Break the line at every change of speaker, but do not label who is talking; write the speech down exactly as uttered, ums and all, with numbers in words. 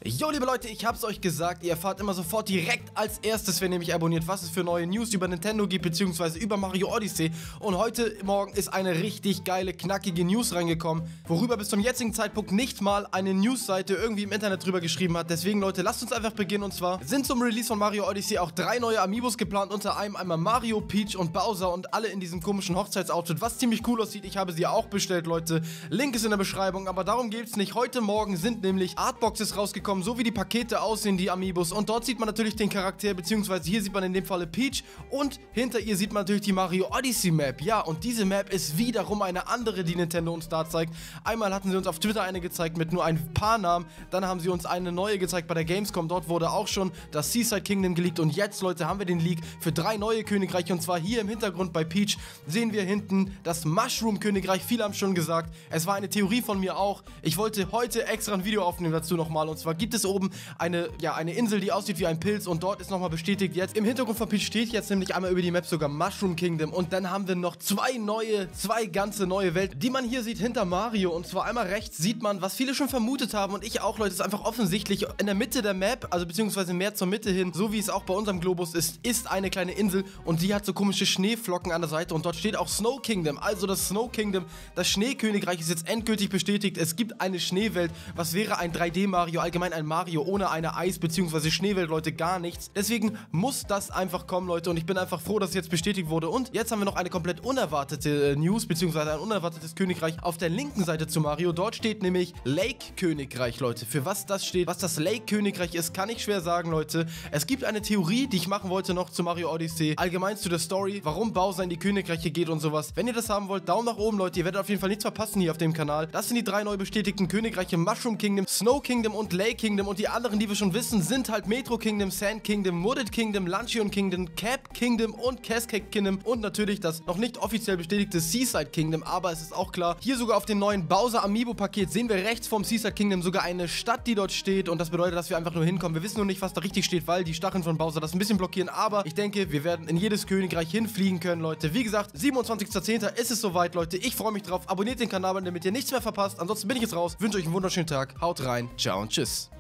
Jo, liebe Leute, ich hab's euch gesagt, ihr erfahrt immer sofort direkt als erstes, wenn ihr mich abonniert, was es für neue News über Nintendo gibt, beziehungsweise über Mario Odyssey. Und heute Morgen ist eine richtig geile, knackige News reingekommen, worüber bis zum jetzigen Zeitpunkt nicht mal eine Newsseite irgendwie im Internet drüber geschrieben hat. Deswegen, Leute, lasst uns einfach beginnen. Und zwar sind zum Release von Mario Odyssey auch drei neue Amiibos geplant, unter einem einmal Mario, Peach und Bowser und alle in diesem komischen Hochzeitsoutfit, was ziemlich cool aussieht. Ich habe sie auch bestellt, Leute. Link ist in der Beschreibung, aber darum geht's nicht. Heute Morgen sind nämlich Artboxes rausgekommen, so wie die Pakete aussehen, die Amiibos. Und dort sieht man natürlich den Charakter, beziehungsweise hier sieht man in dem Falle Peach und hinter ihr sieht man natürlich die Mario Odyssey Map. Ja, und diese Map ist wiederum eine andere, die Nintendo uns da zeigt. Einmal hatten sie uns auf Twitter eine gezeigt mit nur ein paar Namen, dann haben sie uns eine neue gezeigt bei der Gamescom. Dort wurde auch schon das Seaside Kingdom geleakt und jetzt, Leute, haben wir den Leak für drei neue Königreiche. Und zwar hier im Hintergrund bei Peach sehen wir hinten das Mushroom Königreich. Viele haben schon gesagt, es war eine Theorie von mir auch. Ich wollte heute extra ein Video aufnehmen dazu nochmal. Und zwar gibt es oben eine, ja, eine Insel, die aussieht wie ein Pilz und dort ist nochmal bestätigt jetzt. Im Hintergrund von Peach steht jetzt nämlich einmal über die Map sogar Mushroom Kingdom und dann haben wir noch zwei neue, zwei ganze neue Welten, die man hier sieht hinter Mario. Und zwar einmal rechts sieht man, was viele schon vermutet haben und ich auch, Leute, ist einfach offensichtlich in der Mitte der Map, also beziehungsweise mehr zur Mitte hin, so wie es auch bei unserem Globus ist, ist eine kleine Insel und die hat so komische Schneeflocken an der Seite und dort steht auch Snow Kingdom, also das Snow Kingdom, das Schneekönigreich ist jetzt endgültig bestätigt. Es gibt eine Schneewelt, was wäre ein drei D Mario, allgemein ein Mario ohne eine Eis- bzw. Schneewelt, Leute, gar nichts. Deswegen muss das einfach kommen, Leute, und ich bin einfach froh, dass es jetzt bestätigt wurde. Und jetzt haben wir noch eine komplett unerwartete äh, News, beziehungsweise ein unerwartetes Königreich auf der linken Seite zu Mario. Dort steht nämlich Lake Königreich, Leute. Für was das steht, was das Lake Königreich ist, kann ich schwer sagen, Leute. Es gibt eine Theorie, die ich machen wollte noch zu Mario Odyssey, allgemein zu der Story, warum Bowser in die Königreiche geht und sowas. Wenn ihr das haben wollt, Daumen nach oben, Leute. Ihr werdet auf jeden Fall nichts verpassen hier auf dem Kanal. Das sind die drei neu bestätigten Königreiche: Mushroom Kingdom, Snow Kingdom und Lake Kingdom. Und die anderen, die wir schon wissen, sind halt Metro Kingdom, Sand Kingdom, Wooded Kingdom, Luncheon Kingdom, Cap Kingdom und Cascade Kingdom und natürlich das noch nicht offiziell bestätigte Seaside Kingdom. Aber es ist auch klar, hier sogar auf dem neuen Bowser Amiibo Paket sehen wir rechts vom Seaside Kingdom sogar eine Stadt, die dort steht, und das bedeutet, dass wir einfach nur hinkommen. Wir wissen nur nicht, was da richtig steht, weil die Stacheln von Bowser das ein bisschen blockieren, aber ich denke, wir werden in jedes Königreich hinfliegen können, Leute. Wie gesagt, siebenundzwanzigster zehnter ist es soweit, Leute. Ich freue mich drauf. Abonniert den Kanal, damit ihr nichts mehr verpasst. Ansonsten bin ich jetzt raus. Wünsche euch einen wunderschönen Tag. Haut rein. Ciao und tschüss.